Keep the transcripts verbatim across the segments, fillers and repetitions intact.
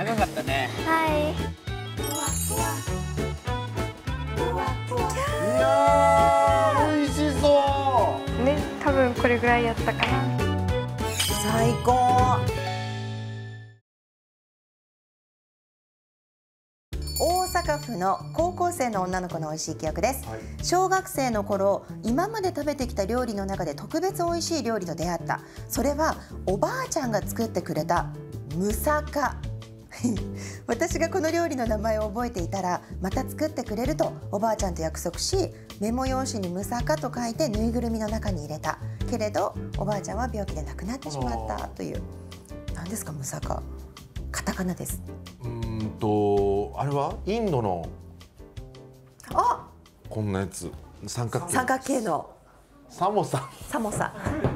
長かったね。 はい。 いやー、美味しそう。 ね、多分これぐらいやったかな。 最高。大阪府の高校生の女の子の美味しい記憶です、はい、小学生の頃、今まで食べてきた料理の中で特別美味しい料理と出会った。それはおばあちゃんが作ってくれたムサカ。私がこの料理の名前を覚えていたらまた作ってくれるとおばあちゃんと約束し、メモ用紙にムサカと書いてぬいぐるみの中に入れたけれど、おばあちゃんは病気で亡くなってしまったという。何ですかムサカ？カタカナです。 うーんとあれはインドのあ、 こんなやつ、三角形三角形のサモサ。 サモサ。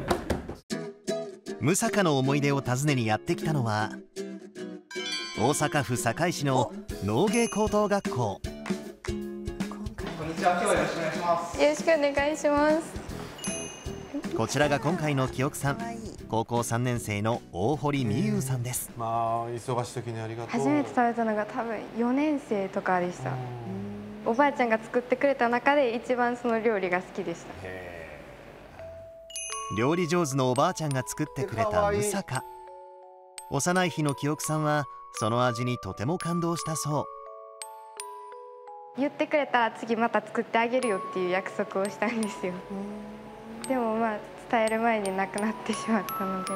ムサカの思い出を訪ねにやってきたのは大阪府堺市の農芸高等学校。 こんにちは、今日はよろしくお願いします。 よろしくお願いします。 こちらが今回の記憶さん、高校さんねん生の大堀美優さんです。 まあ忙しい時にありがとう。 初めて食べたのが多分よねん生とかでした。おばあちゃんが作ってくれた中で一番その料理が好きでした。 料理上手のおばあちゃんが作ってくれたムサカ。幼い日の記憶さんはその味にとても感動したそう。 言ってくれたら次また作ってあげるよっていう約束をしたんですよ。でもまあ伝える前に亡くなってしまったので。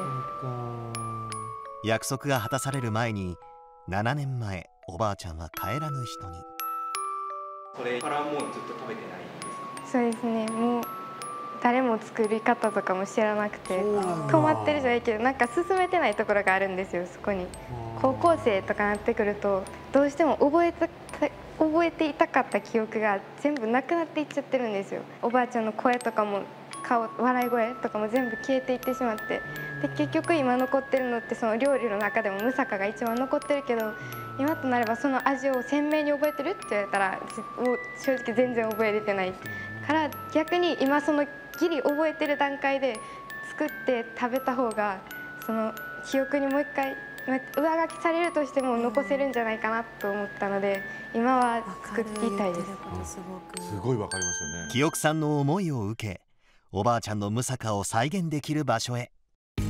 約束が果たされる前にななねんまえ、おばあちゃんは帰らぬ人に。 これからもうずっと食べてないんですか？ そうですね、もう誰も作り方とかも知らなくて、止まってるじゃないけどなんか進めてないところがあるんですよ。そこに高校生とかなってくるとどうしても覚えて覚えていたかった記憶が全部なくなっていっちゃってるんですよ。おばあちゃんの声とかも顔、笑い声とかも全部消えていってしまって、で結局今残ってるのってその料理の中でもムサカが一番残ってるけど、今となればその味を鮮明に覚えてるって言われたらもう正直全然覚えれてないから、逆に今そのギリ覚えてる段階で作って食べた方がその記憶にもう一回上書きされるとしても残せるんじゃないかなと思ったので、今は作っていたいです。 すごいわかりますよね。 記憶さんの思いを受け、おばあちゃんのムサカを再現できる場所へ。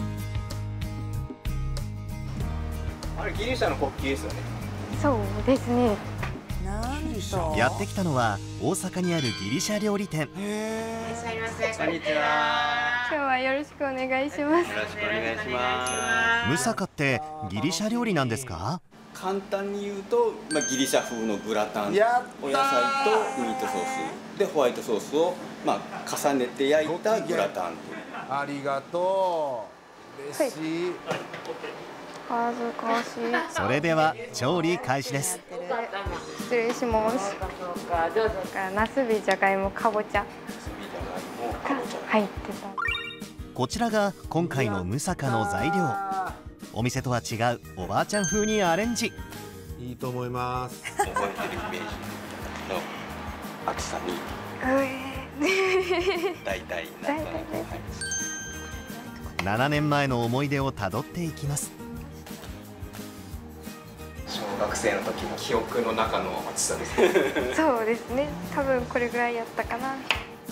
あれギリシャの国旗ですよね。 そうですね。 なんとやってきたのは大阪にあるギリシャ料理店。 こんにちは。 今日はよろしくお願いします。 よろしくお願いします。 ムサカってギリシャ料理なんですか？ 簡単に言うと、まあ、ギリシャ風のグラタン、お野菜とミートソースでホワイトソースを、まあ、重ねて焼いたグラタン。 ありがとう。嬉しい。 恥ずかしい。 それでは調理開始です。 失礼します。ナスビ、じゃがいも、かぼちゃ入ってた。 こちらが今回のムサカの材料。お店とは違うおばあちゃん風にアレンジ。 いいと思います。 覚えてるイメージの厚さに大体なんとなくななねんまえの思い出をたどっていきます。 小学生の時の記憶の中の厚さですね。 そうですね、多分これぐらいやったかな。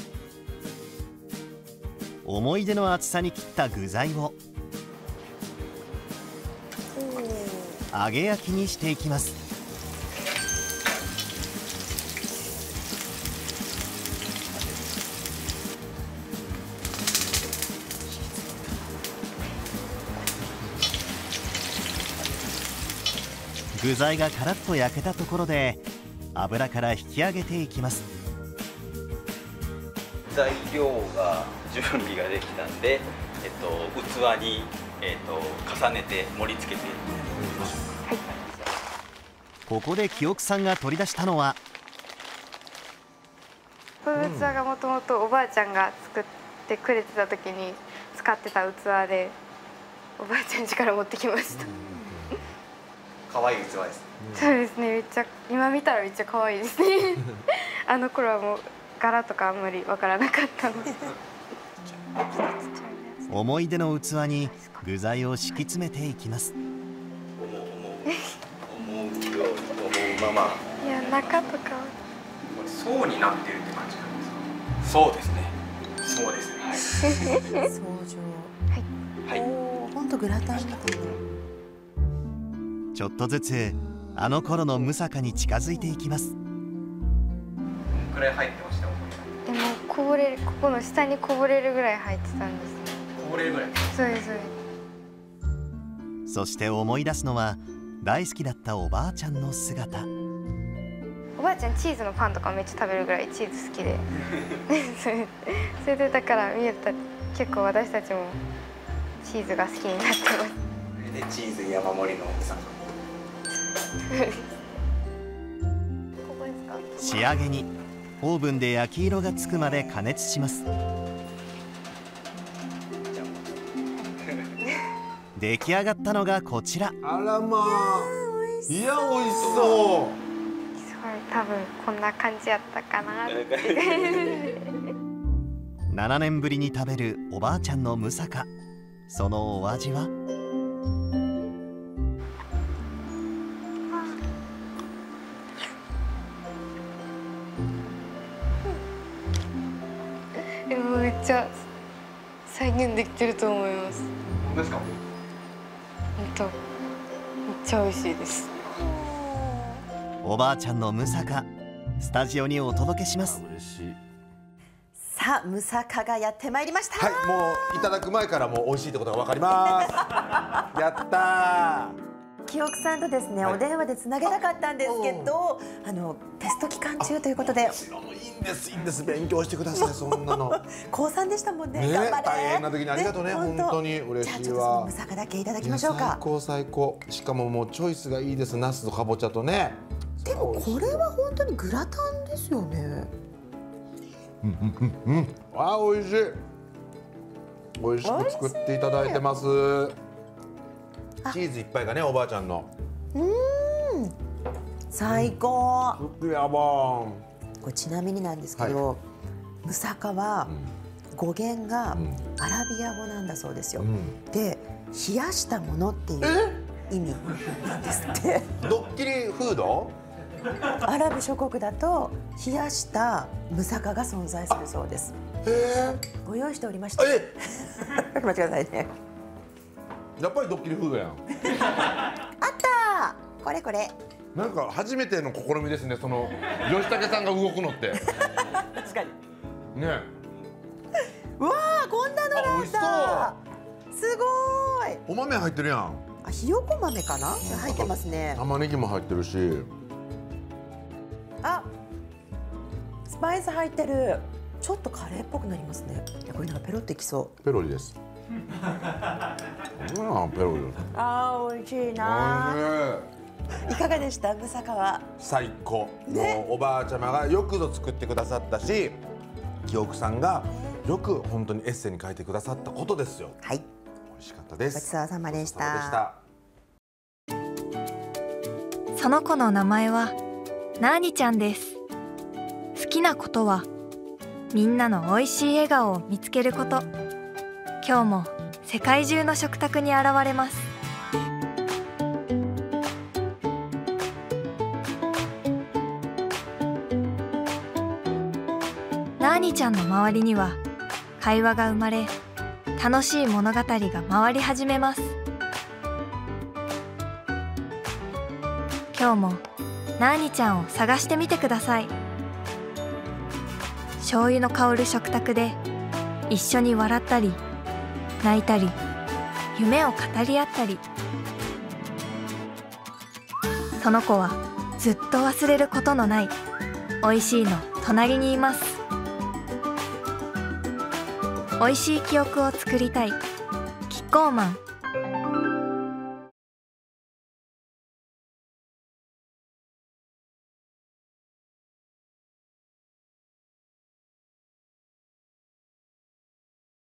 思い出の厚さに切った具材を揚げ焼きにしていきます。具材がカラッと焼けたところで油から引き上げていきます。 材料が準備ができたんで、えっと、器に、えっと、重ねて盛り付けていきます。 はい、 ここで記憶さんが取り出したのは、 この器がもともとおばあちゃんが作ってくれてた時に使ってた器で、おばあちゃん家から持ってきました。 可愛い器です。 そうですね、めっちゃ今見たらめっちゃ可愛いですね。あの頃はもう柄とかあんまりわからなかったので。 思い出の器に具材を敷き詰めていきます。 ままいや中とかはこれ層になってるって感じなんですそうですね。 か？そうですね。 相乗。 はいはい。 おお、本当グラタンみたいな。 ちょっとずつあの頃のムサカに近づいていきます。 このくらい入ってました。 でもこぼれる、ここの下にこぼれるぐらい入ってたんですね。 こぼれるぐらい。 そうですそうです。 そして思い出すのは大好きだったおばあちゃんの姿。 おばあちゃんチーズのパンとかめっちゃ食べるぐらいチーズ好きでそれそれでだから見えた結構私たちもチーズが好きになってます。 でチーズ山盛りの奥さん。 ここですか？ 仕上げにオーブンで焼き色がつくまで加熱します。出来上がったのがこちら。 あらまあ、いや美味しそう。 すごい多分こんな感じやったかなってななねんぶりに食べるおばあちゃんのムサカ。そのお味は？ でもめっちゃ再現できてると思います。 本当ですか？ 本当めっちゃ美味しいです。 おばあちゃんのムサカ、スタジオにお届けします。 嬉しい。 さあ、ムサカがやってまいりました。 はい、もういただく前からもう美味しいってことがわかりますやったー。 記憶さんとですね、 はい、 お電話でつなげなかったんですけど、あのテスト期間中ということで。 いいんですいいんです、勉強してください。そんなの高さんでしたもんね。 ね、 頑張れ。 大変な時にありがとうね、本当に嬉しいわ。 じゃあちょっとそのムサカだけいただきましょうか。 最高最高。しかももうチョイスがいいです。ナスとかぼちゃとね。 でもこれは本当にグラタンですよね。 うんうんうんうん。あー、美味しい。美味しく作っていただいてます。チーズいっぱいがね、おばあちゃんの。 うん、最高。 ふくやばん。 これちなみになんですけど、 はムサカは語源がうんアラビア語なんだそうですよ。 うんで、冷やしたものっていう意味なんですって。 ドッキリフード？ アラブ諸国だと冷やしたムサカが存在するそうです。 へえ。 ご用意しておりました。 え、 待ってくださいね。 やっぱりドッキリフードやん。 あったー、これこれ。 なんか初めての試みですね。その吉武さんが動くのって。 確かに。 ね。 うわー、こんなのあ、美なん味しそう。 だ。すごーい。 お豆入ってるやん。 あ、ひよこ豆かな？入ってますね。 玉ねぎも入ってるし。 あ、スパイス入ってる。ちょっとカレーっぽくなりますね。いや、これなんかペロってきそう。 ペロリです。うん、ペロリ。 あー、美味しいなー。いかがでした、ムサカは？ 最高。 ね、 もうおばあちゃまがよくぞ作ってくださったし、記憶さんがよく本当にエッセイに書いてくださったことですよ。 はい。 美味しかったです。 ごちそうさまでしごちそうさまた。 でした。 その子の名前はナーニちゃんです。好きなことはみんなの美味しい笑顔を見つけること。今日も世界中の食卓に現れます。ナーニちゃんの周りには会話が生まれ、楽しい物語が回り始めます。今日もナーニちゃんを探してみてください。醤油の香る食卓で一緒に笑ったり泣いたり夢を語り合ったり、その子はずっと忘れることのないおいしいの隣にいます。おいしい記憶を作りたいキッコーマン。